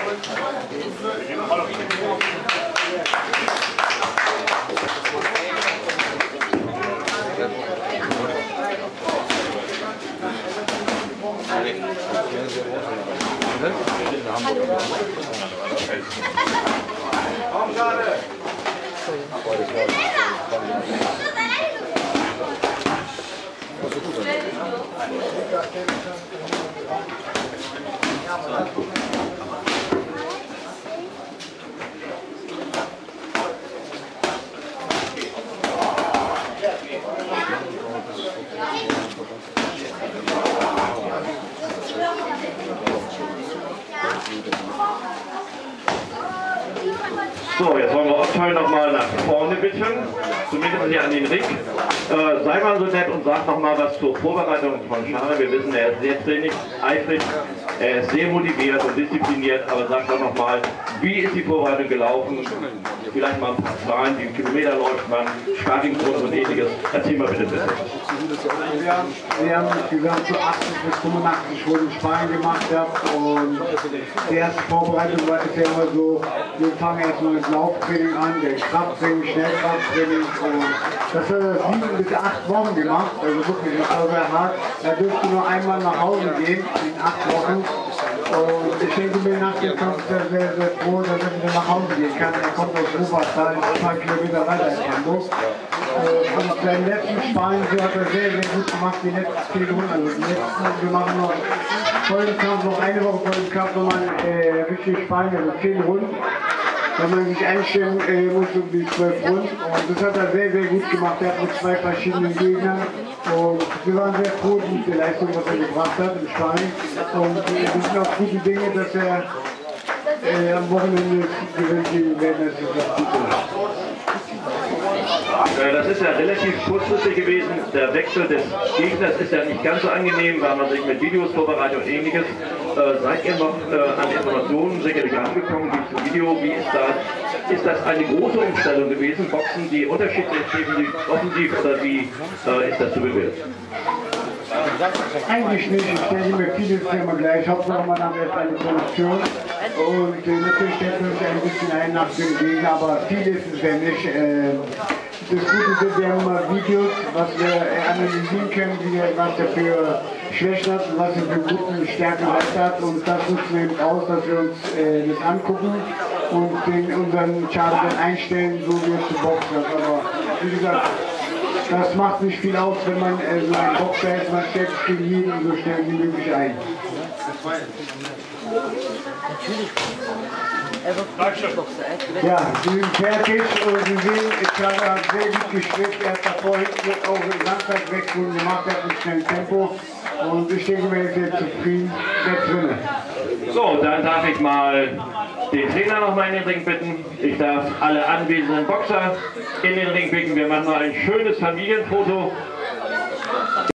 So, jetzt wollen wir Ottoy nochmal nach vorne bitten, zumindest hier an den Ring. Sei mal so nett und sag nochmal was zur Vorbereitung von Charles. Wir wissen, er ist sehr trainingseifrig, er ist sehr motiviert und diszipliniert, aber sag doch nochmal, wie ist die Vorbereitung gelaufen? Vielleicht mal ein paar Zahlen, wie viele Kilometer läuft man, Startinggrund und ähnliches. Erzähl mal bitte. Wir haben insgesamt so 80 bis 85 Stunden Sparring gemacht und die erste Vorbereitung war es ja immer so, wir fangen erstmal mit Lauftraining an, der Krafttraining, Schnellkrafttraining und das haben wir 7 bis 8 Wochen gemacht, also wirklich, das war sehr hart. Da dürfte nur einmal nach Hause gehen in 8 Wochen. Und ich denke mir, nach dem Kampf ist er sehr, sehr froh, dass er wieder nach Hause gehen kann. Er kommt aus Wuppertal, ein paar Kilometer weiter in Hamburg. Und seinen letzten Sparring hat er sehr, sehr gut gemacht, die letzten 10 Runden. Also wir machen noch vor dem Kampf, noch eine Woche vor dem Kampf nochmal richtig Sparring, also 10 Runden. Wenn man sich einstellen muss, um die 12 Runden. Und das hat er sehr, sehr gut gemacht. Er hat mit 2 verschiedenen Gegnern. Und wir waren sehr froh mit der Leistung, was er gebracht hat im Sparring. Und wir sind auch gute Dinge, dass er am Wochenende gewinnt gegen Weltmeisterschaft. Das ist ja relativ kurzfristig gewesen. Der Wechsel des Gegners ist ja nicht ganz so angenehm, weil man sich mit Videos vorbereitet und ähnliches. Seid ihr noch an Informationen sicherlich angekommen wie zum Video? Wie ist das eine große Umstellung gewesen? Boxen die unterschiedlich offensiv oder wie ist das zu bewerten? Eigentlich nicht, ich denke mir, vieles ist immer gleich. Hauptsache man hat jetzt eine Produktion und natürlich stellt man sich ein bisschen ein nach dem Gegner, aber viel ist es ja nicht. Das Gute ist, wir haben immer Videos, was wir analysieren können, was er für Schwächen hat und was er für guten Stärken hat und das nutzen wir eben aus, dass wir uns das angucken und unseren Charles dann einstellen, so wie er zu boxen hat. Aber wie gesagt, das macht nicht viel aus, wenn man so ein Boxer ist, man stellt sich gegen jeden so schnell wie möglich ein. Ja, wir sind fertig und Sie sehen, Charles hat sehr gut gestrickt, er hat davor hinten auch im Samstagwechsel gemacht, er hat ein schnelles Tempo und ich denke, wir sind jetzt zufrieden, der drinne. So, dann darf ich mal den Trainer noch mal in den Ring bitten. Ich darf alle anwesenden Boxer in den Ring bitten. Wir machen mal ein schönes Familienfoto.